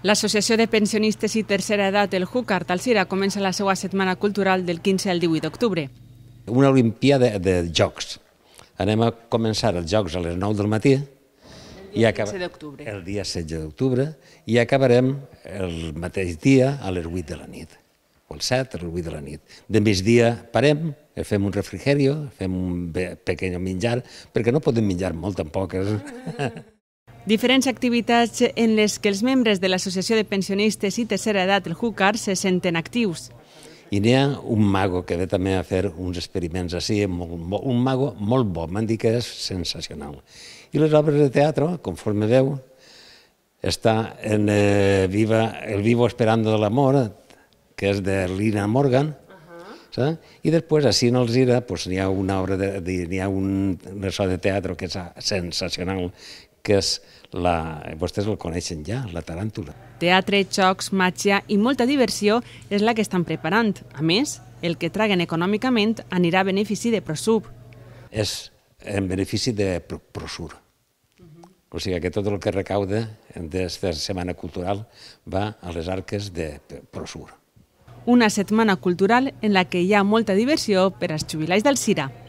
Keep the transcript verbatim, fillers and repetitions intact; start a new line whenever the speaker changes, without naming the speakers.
L'Associació de Pensionistes i Tercera Edat, el Júcar Alzira, comença la seva setmana cultural del quinze al divuit d'octubre.
Una olimpíada de, de jocs. Anem a començar els jocs a les nou del matí i el dia setze d'octubre i acabarem el mateix dia a les vuit de la nit, o el set o les vuit de la nit. De migdia parem, fem un refrigerio, fem un pequeño menjar, perquè no podem menjar molt tampoc.
Diferents activitats en les que els membres de l'Associació de Pensionistes i Tercera Edat, el Júcar, se senten actius.
I n'hi ha un mago que ve també a fer uns experiments així, un mago molt bo, m'han dit que és sensacional. I les obres de teatre, conforme veu, està en eh, viva, El vivo esperando del amor, que és de Lina Morgan, uh-huh. I després, així en Alzira, pues, n'hi ha una obra, de, de, n'hi ha un ressò de teatre que és sensacional, que és, la, vostès el coneixen ja, la Taràntula.
Teatre, jocs, màgia i molta diversió és la que estan preparant. A més, el que traguen econòmicament anirà a benefici de Prosur.
És en benefici de Prosur. O sigui que tot el que recauda d'aquesta setmana cultural va a les arques de Prosur.
Una setmana cultural en la que hi ha molta diversió per als jubilats d'Alzira.